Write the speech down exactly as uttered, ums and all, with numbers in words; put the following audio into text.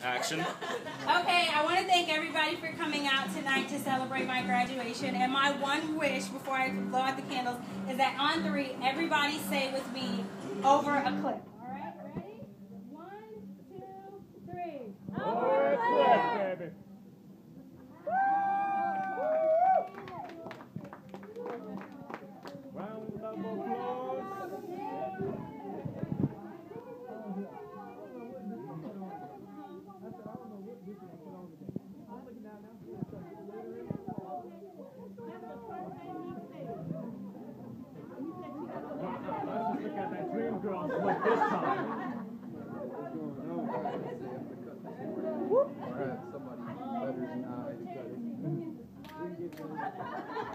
Action. Okay, I want to thank everybody for coming out tonight to celebrate my graduation. And my one wish before I blow out the candles is that on three, everybody say with me, over a cliff. All right, ready? One, two, three. Over a cliff, baby. Round of applause. Let's look at that dream girl like this time. Or have somebody better than I.